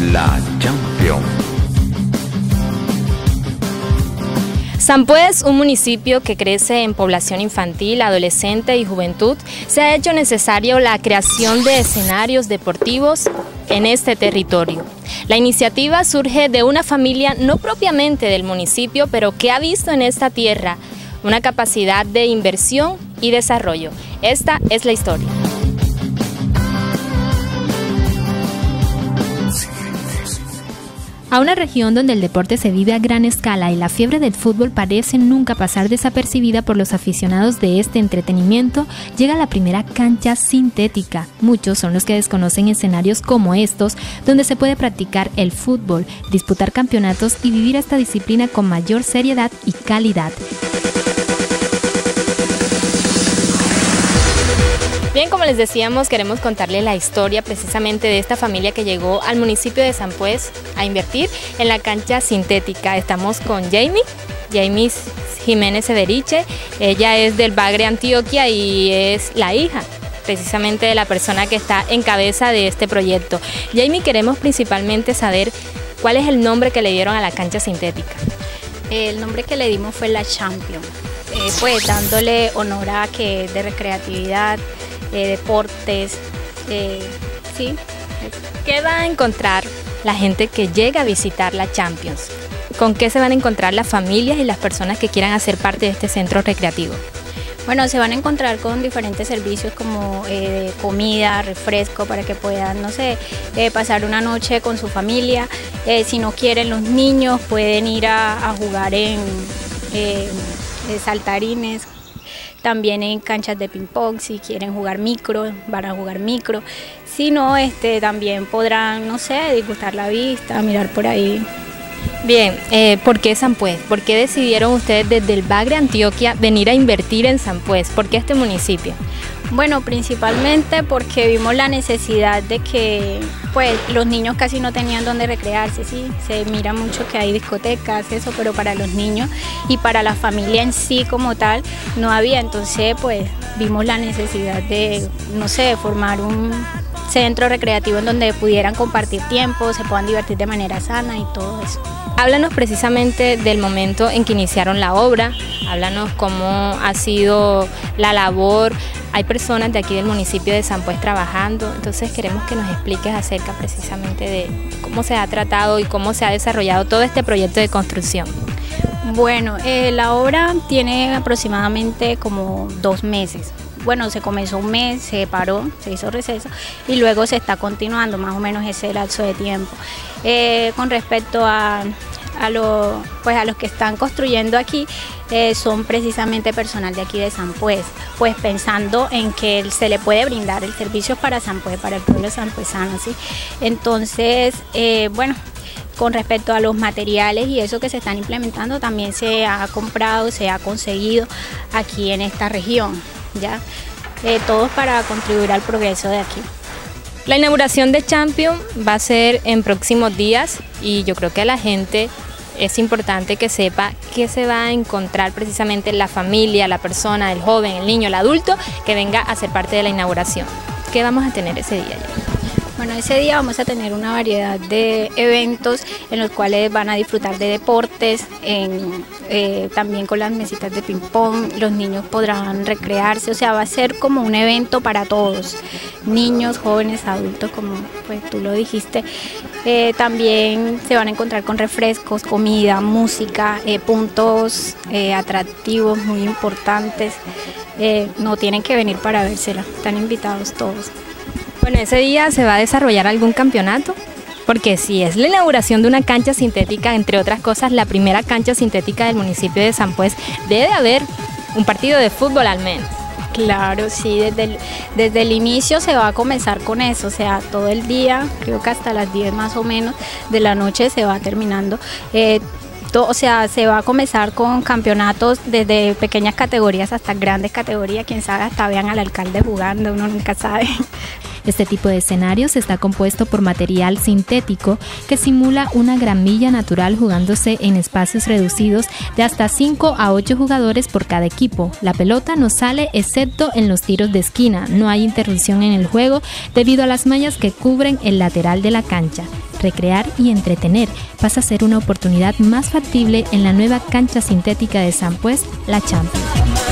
La Champions. Sampués, un municipio que crece en población infantil, adolescente y juventud, se ha hecho necesario la creación de escenarios deportivos en este territorio. La iniciativa surge de una familia no propiamente del municipio, pero que ha visto en esta tierra una capacidad de inversión y desarrollo. Esta es la historia. A una región donde el deporte se vive a gran escala y la fiebre del fútbol parece nunca pasar desapercibida por los aficionados de este entretenimiento, llega la primera cancha sintética. Muchos son los que desconocen escenarios como estos, donde se puede practicar el fútbol, disputar campeonatos y vivir esta disciplina con mayor seriedad y calidad. Bien, como les decíamos, queremos contarles la historia precisamente de esta familia que llegó al municipio de Sampués a invertir en la cancha sintética. Estamos con Jamie Jiménez Severiche. Ella es del Bagre, Antioquia, y es la hija precisamente de la persona que está en cabeza de este proyecto. Jamie, queremos principalmente saber cuál es el nombre que le dieron a la cancha sintética. El nombre que le dimos fue La Champions, pues dándole honor a que de recreatividad, deportes, sí. ¿Qué va a encontrar la gente que llega a visitar la Champions? ¿Con qué se van a encontrar las familias y las personas que quieran hacer parte de este centro recreativo? Bueno, se van a encontrar con diferentes servicios como comida, refresco, para que puedan, no sé, pasar una noche con su familia. Si no quieren los niños, pueden ir a jugar en saltarines. También en canchas de ping pong, si quieren jugar micro, van a jugar micro. Si no, también podrán, no sé, disfrutar la vista, mirar por ahí. Bien, ¿por qué Sampués? ¿Por qué decidieron ustedes desde el Bagre, Antioquia, venir a invertir en Sampués? ¿Por qué este municipio? Bueno, principalmente porque vimos la necesidad de que pues los niños casi no tenían donde recrearse, sí, se mira mucho que hay discotecas, eso, pero para los niños y para la familia en sí como tal no había, entonces pues vimos la necesidad de, no sé, formar un centro recreativo en donde pudieran compartir tiempo, se puedan divertir de manera sana y todo eso. Háblanos precisamente del momento en que iniciaron la obra, háblanos cómo ha sido la labor. Hay personas de aquí del municipio de Sampués trabajando, entonces queremos que nos expliques acerca precisamente de cómo se ha tratado y cómo se ha desarrollado todo este proyecto de construcción. Bueno, la obra tiene aproximadamente como 2 meses. Bueno, se comenzó un mes, se paró, se hizo receso y luego se está continuando más o menos ese lapso de tiempo. Con respecto a los que están construyendo aquí, son precisamente personal de aquí de Sampués, pues pensando en que se le puede brindar el servicio para Sampués, para el pueblo sampuesano, ¿sí? Entonces, bueno, con respecto a los materiales y eso que se están implementando, también se ha comprado, se ha conseguido aquí en esta región, ¿ya? Todos para contribuir al progreso de aquí. La inauguración de Champions va a ser en próximos días y yo creo que a la gente es importante que sepa qué se va a encontrar precisamente la familia, la persona, el joven, el niño, el adulto que venga a ser parte de la inauguración. ¿Qué vamos a tener ese día? Bueno, ese día vamos a tener una variedad de eventos en los cuales van a disfrutar de deportes, también con las mesitas de ping pong, los niños podrán recrearse, o sea, va a ser como un evento para todos, niños, jóvenes, adultos, como pues tú lo dijiste. También se van a encontrar con refrescos, comida, música, puntos atractivos muy importantes. No tienen que venir para vérsela, están invitados todos. Bueno, ese día se va a desarrollar algún campeonato, porque si es la inauguración de una cancha sintética, entre otras cosas, la primera cancha sintética del municipio de Sampués, debe haber un partido de fútbol al menos. Claro, sí, desde el inicio se va a comenzar con eso, o sea, todo el día, creo que hasta las 10 más o menos de la noche se va terminando. O sea, se va a comenzar con campeonatos desde pequeñas categorías hasta grandes categorías, quién sabe, hasta vean al alcalde jugando, uno nunca sabe. Este tipo de escenarios está compuesto por material sintético que simula una gramilla natural jugándose en espacios reducidos de hasta 5 a 8 jugadores por cada equipo. La pelota no sale excepto en los tiros de esquina, no hay interrupción en el juego debido a las mallas que cubren el lateral de la cancha. Recrear y entretener pasa a ser una oportunidad más factible en la nueva cancha sintética de Sampués, la Champions.